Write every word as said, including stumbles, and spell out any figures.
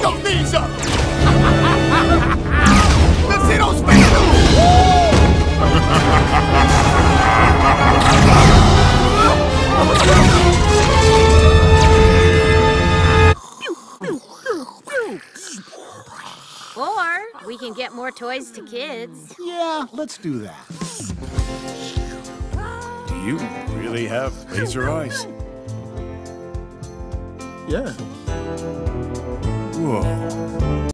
those knees up! Let's see those faces! Or we can get more toys to kids. Yeah, let's do that. Do you really have laser eyes? Yeah. Whoa.